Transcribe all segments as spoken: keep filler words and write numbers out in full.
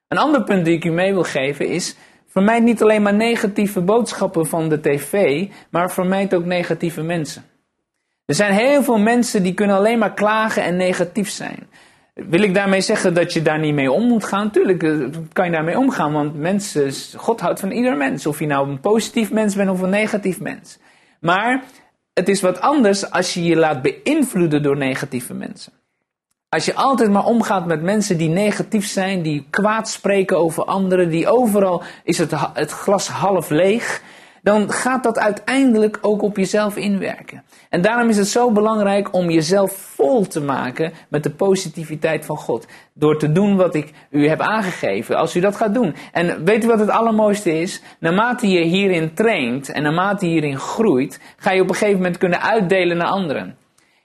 Een ander punt die ik u mee wil geven is, vermijd niet alleen maar negatieve boodschappen van de tv, maar vermijd ook negatieve mensen. Er zijn heel veel mensen die kunnen alleen maar klagen en negatief zijn. Wil ik daarmee zeggen dat je daar niet mee om moet gaan? Tuurlijk kan je daarmee omgaan, want mensen, God houdt van ieder mens. Of je nou een positief mens bent of een negatief mens. Maar het is wat anders als je je laat beïnvloeden door negatieve mensen. Als je altijd maar omgaat met mensen die negatief zijn, die kwaad spreken over anderen, die overal is het, het glas half leeg, dan gaat dat uiteindelijk ook op jezelf inwerken. En daarom is het zo belangrijk om jezelf vol te maken met de positiviteit van God. Door te doen wat ik u heb aangegeven, als u dat gaat doen. En weet u wat het allermooiste is? Naarmate je hierin traint en naarmate je hierin groeit, ga je op een gegeven moment kunnen uitdelen naar anderen.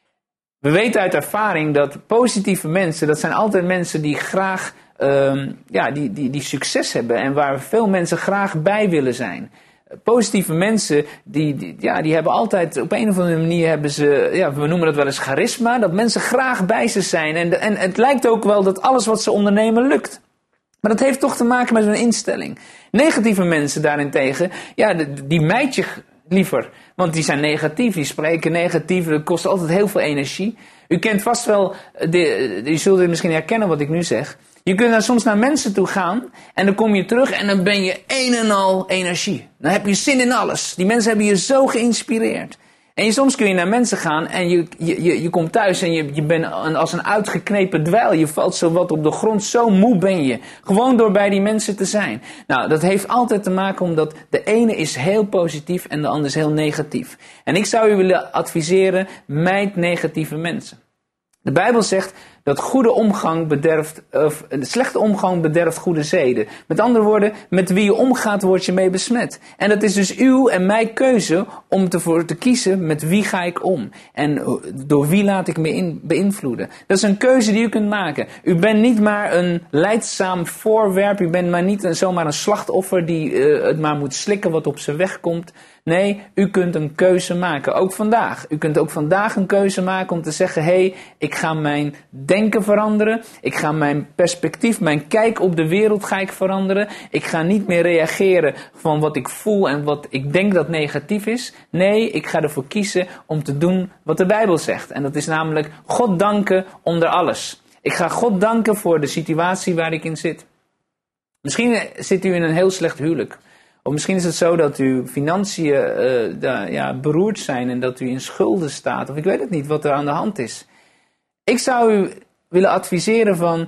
We weten uit ervaring dat positieve mensen, dat zijn altijd mensen die graag um, ja, die, die, die succes hebben en waar veel mensen graag bij willen zijn. Positieve mensen, die, die, ja, die hebben altijd, op een of andere manier hebben ze, ja, we noemen dat wel eens charisma, dat mensen graag bij ze zijn. En, en het lijkt ook wel dat alles wat ze ondernemen lukt. Maar dat heeft toch te maken met hun instelling. Negatieve mensen daarentegen, ja, die mijt je liever. Want die zijn negatief, die spreken negatief, dat kost altijd heel veel energie. U kent vast wel, de, u zult het misschien herkennen wat ik nu zeg. Je kunt dan soms naar mensen toe gaan en dan kom je terug en dan ben je een en al energie. Dan heb je zin in alles. Die mensen hebben je zo geïnspireerd. En je, soms kun je naar mensen gaan en je, je, je, je komt thuis en je, je bent een, als een uitgeknepen dweil. Je valt zo wat op de grond, zo moe ben je. Gewoon door bij die mensen te zijn. Nou, dat heeft altijd te maken omdat de ene is heel positief en de ander is heel negatief. En ik zou u willen adviseren, mijd negatieve mensen. De Bijbel zegt dat goede omgang bederft, of slechte omgang bederft goede zeden. Met andere woorden, met wie je omgaat word je mee besmet. En dat is dus uw en mijn keuze om ervoor te kiezen met wie ga ik om. En door wie laat ik me in, beïnvloeden. Dat is een keuze die u kunt maken. U bent niet maar een lijdzaam voorwerp. U bent maar niet een, zomaar een slachtoffer die uh, het maar moet slikken wat op zijn weg komt. Nee, u kunt een keuze maken. Ook vandaag. U kunt ook vandaag een keuze maken om te zeggen, hé, hey, ik ga mijn denken veranderen. Ik ga mijn perspectief, mijn kijk op de wereld ga ik veranderen. Ik ga niet meer reageren van wat ik voel en wat ik denk dat negatief is. Nee, ik ga ervoor kiezen om te doen wat de Bijbel zegt. En dat is namelijk God danken onder alles. Ik ga God danken voor de situatie waar ik in zit. Misschien zit u in een heel slecht huwelijk. Of misschien is het zo dat uw financiën uh, da, ja, beroerd zijn en dat u in schulden staat. Of ik weet het niet wat er aan de hand is. Ik zou u willen adviseren van,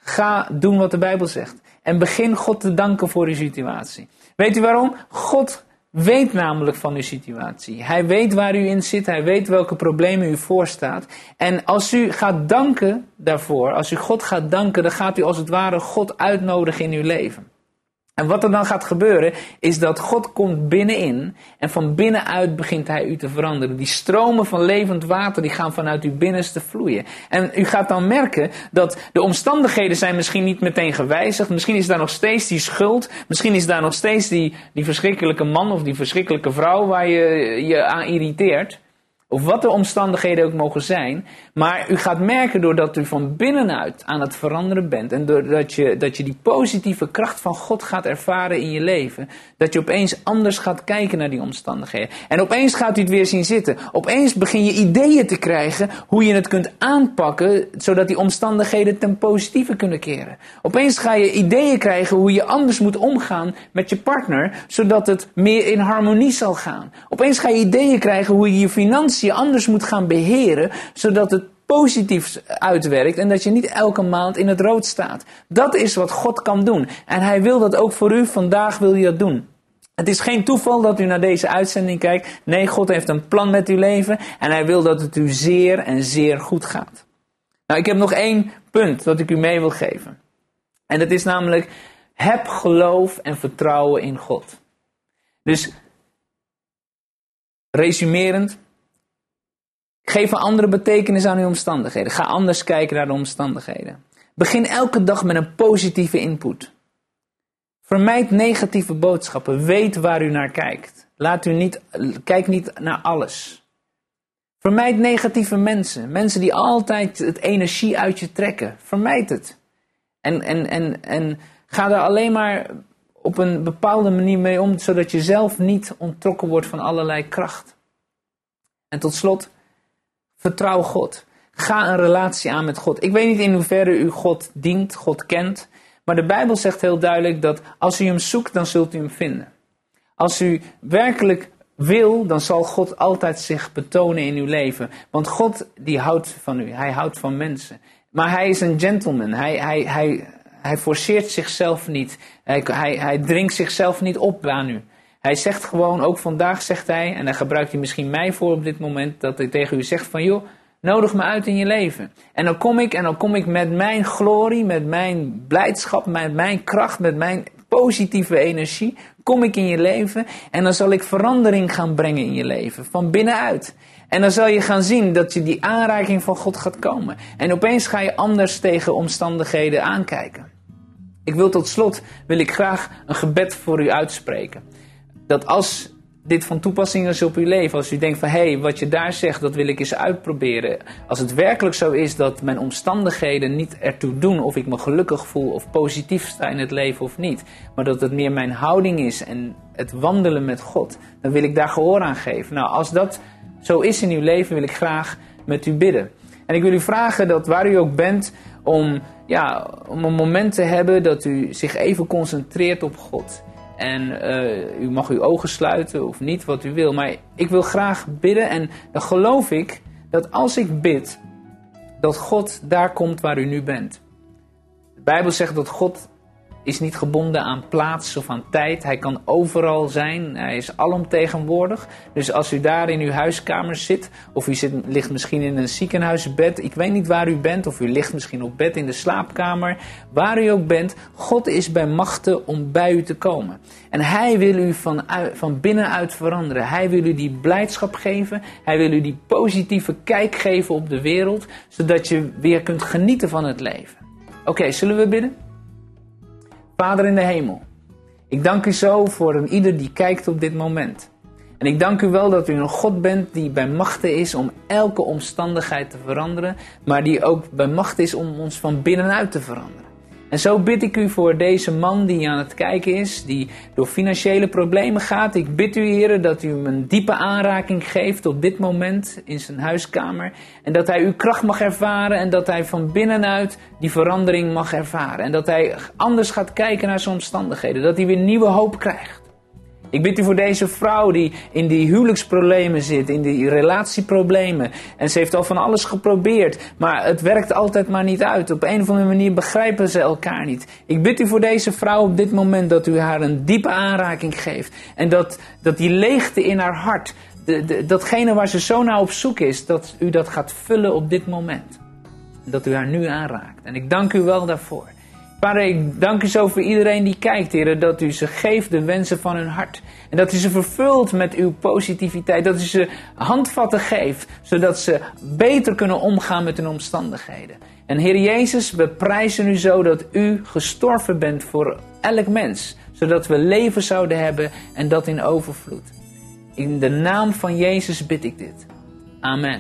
ga doen wat de Bijbel zegt. En begin God te danken voor uw situatie. Weet u waarom? God weet namelijk van uw situatie. Hij weet waar u in zit. Hij weet welke problemen u voorstaat. En als u gaat danken daarvoor, als u God gaat danken, dan gaat u als het ware God uitnodigen in uw leven. En wat er dan gaat gebeuren, is dat God komt binnenin en van binnenuit begint hij u te veranderen. Die stromen van levend water, die gaan vanuit uw binnenste vloeien. En u gaat dan merken dat de omstandigheden zijn misschien niet meteen gewijzigd. Misschien is daar nog steeds die schuld. Misschien is daar nog steeds die, die verschrikkelijke man of die verschrikkelijke vrouw waar je je aan irriteert. Of wat de omstandigheden ook mogen zijn. Maar u gaat merken doordat u van binnenuit aan het veranderen bent. En doordat je, dat je die positieve kracht van God gaat ervaren in je leven. Dat je opeens anders gaat kijken naar die omstandigheden. En opeens gaat u het weer zien zitten. Opeens begin je ideeën te krijgen hoe je het kunt aanpakken. Zodat die omstandigheden ten positieve kunnen keren. Opeens ga je ideeën krijgen hoe je anders moet omgaan met je partner. Zodat het meer in harmonie zal gaan. Opeens ga je ideeën krijgen hoe je je financiën je anders moet gaan beheren, zodat het positief uitwerkt en dat je niet elke maand in het rood staat. Dat is wat God kan doen. En hij wil dat ook voor u. Vandaag wil hij dat doen. Het is geen toeval dat u naar deze uitzending kijkt. Nee, God heeft een plan met uw leven en hij wil dat het u zeer en zeer goed gaat. Nou, ik heb nog één punt dat ik u mee wil geven. En dat is namelijk, heb geloof en vertrouwen in God. Dus, resumerend, geef een andere betekenis aan uw omstandigheden. Ga anders kijken naar de omstandigheden. Begin elke dag met een positieve input. Vermijd negatieve boodschappen. Weet waar u naar kijkt. Laat u niet, kijk niet naar alles. Vermijd negatieve mensen. Mensen die altijd het energie uit je trekken. Vermijd het. En, en, en, en Ga er alleen maar op een bepaalde manier mee om, zodat je zelf niet onttrokken wordt van allerlei kracht. En tot slot, vertrouw God. Ga een relatie aan met God. Ik weet niet in hoeverre u God dient, God kent. Maar de Bijbel zegt heel duidelijk dat als u hem zoekt, dan zult u hem vinden. Als u werkelijk wil, dan zal God altijd zich betonen in uw leven. Want God die houdt van u, hij houdt van mensen. Maar hij is een gentleman, hij, hij, hij, hij forceert zichzelf niet. Hij, hij, hij dringt zichzelf niet op aan u. Hij zegt gewoon, ook vandaag zegt hij, en daar gebruikt hij misschien mij voor op dit moment, dat hij tegen u zegt van joh, nodig me uit in je leven. En dan kom ik, en dan kom ik met mijn glorie, met mijn blijdschap, met mijn kracht, met mijn positieve energie, kom ik in je leven en dan zal ik verandering gaan brengen in je leven, van binnenuit. En dan zal je gaan zien dat je die aanraking van God gaat komen. En opeens ga je anders tegen omstandigheden aankijken. Ik wil tot slot, wil ik graag een gebed voor u uitspreken. Dat als dit van toepassing is op uw leven, als u denkt van hé, hey, wat je daar zegt, dat wil ik eens uitproberen. Als het werkelijk zo is dat mijn omstandigheden niet ertoe doen of ik me gelukkig voel of positief sta in het leven of niet. Maar dat het meer mijn houding is en het wandelen met God. Dan wil ik daar gehoor aan geven. Nou, als dat zo is in uw leven, wil ik graag met u bidden. En ik wil u vragen dat waar u ook bent, om, ja, om een moment te hebben dat u zich even concentreert op God. En uh, u mag uw ogen sluiten of niet, wat u wil. Maar ik wil graag bidden en dan geloof ik dat als ik bid, dat God daar komt waar u nu bent. De Bijbel zegt dat God is niet gebonden aan plaats of aan tijd. Hij kan overal zijn. Hij is alomtegenwoordig. Dus als u daar in uw huiskamer zit, of u zit, ligt misschien in een ziekenhuisbed, ik weet niet waar u bent, of u ligt misschien op bed in de slaapkamer, waar u ook bent, God is bij machten om bij u te komen. En hij wil u van, van binnenuit veranderen. Hij wil u die blijdschap geven. Hij wil u die positieve kijk geven op de wereld, zodat je weer kunt genieten van het leven. Oké, okay, zullen we bidden? Vader in de hemel, ik dank u zo voor een ieder die kijkt op dit moment. En ik dank u wel dat u een God bent die bij machten is om elke omstandigheid te veranderen, maar die ook bij macht is om ons van binnenuit te veranderen. En zo bid ik u voor deze man die aan het kijken is, die door financiële problemen gaat. Ik bid u, Heer, dat u hem een diepe aanraking geeft op dit moment in zijn huiskamer. En dat hij uw kracht mag ervaren en dat hij van binnenuit die verandering mag ervaren. En dat hij anders gaat kijken naar zijn omstandigheden, dat hij weer nieuwe hoop krijgt. Ik bid u voor deze vrouw die in die huwelijksproblemen zit, in die relatieproblemen. En ze heeft al van alles geprobeerd, maar het werkt altijd maar niet uit. Op een of andere manier begrijpen ze elkaar niet. Ik bid u voor deze vrouw op dit moment dat u haar een diepe aanraking geeft. En dat, dat die leegte in haar hart, de, de, datgene waar ze zo naar op zoek is, dat u dat gaat vullen op dit moment. Dat u haar nu aanraakt. En ik dank u wel daarvoor. Vader, ik dank u zo voor iedereen die kijkt, Heer, dat u ze geeft de wensen van hun hart. En dat u ze vervult met uw positiviteit, dat u ze handvatten geeft, zodat ze beter kunnen omgaan met hun omstandigheden. En Heer Jezus, we prijzen u zo dat u gestorven bent voor elk mens, zodat we leven zouden hebben en dat in overvloed. In de naam van Jezus bid ik dit. Amen.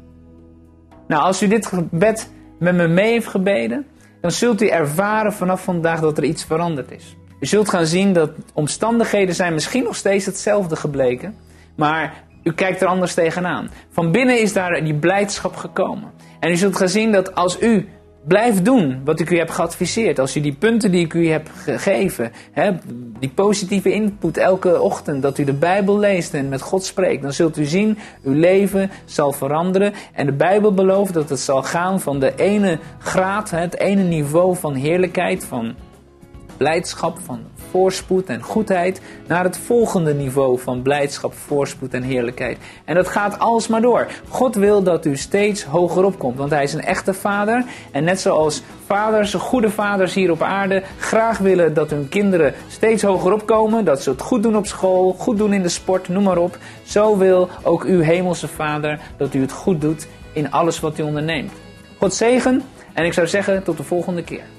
Nou, als u dit gebed met me mee heeft gebeden, dan zult u ervaren vanaf vandaag dat er iets veranderd is. U zult gaan zien dat omstandigheden zijn misschien nog steeds hetzelfde gebleken, maar u kijkt er anders tegenaan. Van binnen is daar die blijdschap gekomen. En u zult gaan zien dat als u blijft doen wat ik u heb geadviseerd, als u die punten die ik u heb gegeven, hè, die positieve input elke ochtend, dat u de Bijbel leest en met God spreekt, dan zult u zien, uw leven zal veranderen. En de Bijbel belooft dat het zal gaan van de ene graad, het ene niveau van heerlijkheid, van blijdschap, van voorspoed en goedheid, naar het volgende niveau van blijdschap, voorspoed en heerlijkheid. En dat gaat alsmaar door. God wil dat u steeds hoger opkomt, want hij is een echte vader. En net zoals vaders, goede vaders hier op aarde, graag willen dat hun kinderen steeds hoger opkomen, dat ze het goed doen op school, goed doen in de sport, noem maar op. Zo wil ook uw hemelse vader dat u het goed doet in alles wat u onderneemt. God zegen en ik zou zeggen tot de volgende keer.